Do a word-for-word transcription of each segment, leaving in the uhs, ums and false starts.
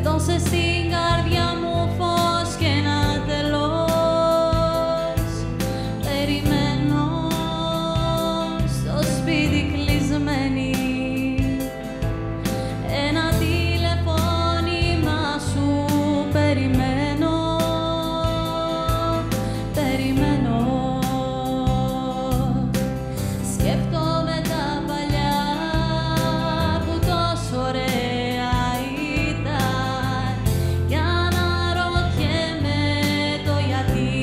Έδωσες στην καρδιά μου φως και ένα τέλος. Περιμένω στο σπίτι κλεισμένη, ένα τηλεφώνημα σου περιμένω, περιμένω. Σκέφτομαι τα παλιά που τόσο ωραία ήταν, για να ρωτιέμαι το γιατί.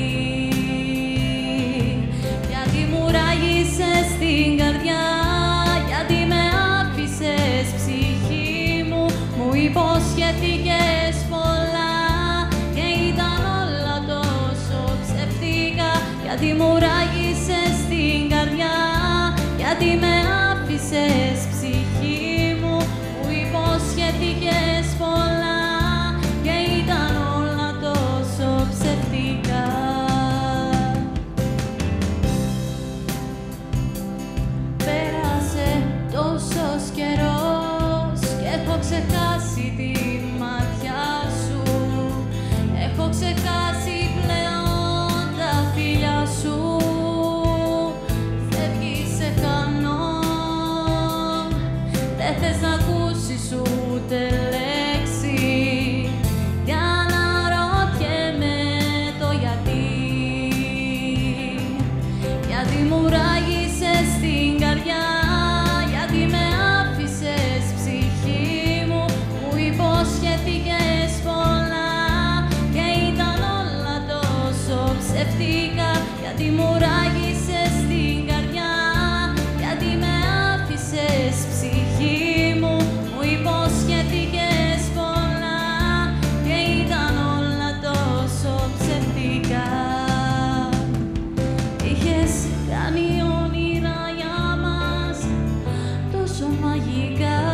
Γιατί μου ράγισες την καρδιά, γιατί με άφησες ψυχή μου, μου υποσχέθηκες πολλά και ήταν όλα τόσο ψεύτικα. Γιατί μου ράγισες την καρδιά, γιατί με άφησες ψυχή μου, μου υποσχέθηκες πολλά και ήταν όλα τόσο ψεύτικα. Πέρασε τόσος καιρός και έχω ξεχάσει τη ματιά σου. Έχω ξεχάσει πλέον τα φιλιά σου. Φεύγεις, σε χάνω, δεν θες να ακούσεις ούτε λέξη, για να ρωτιέμαι το γιατί. Γιατί μου ράγισες την καρδιά, γιατί με άφησες ψυχή μου, μου υποσχέθηκες πολλά και ήταν όλα τόσο ψεύτικα. Γιατί μου ράγισες την καρδιά, γιατί με άφησες ψυχή μου, μου υποσχέθηκες πολλά και ήταν όλα τόσο ψεύτικα. Είχες κάνει όνειρα για μας τόσο μαγικά.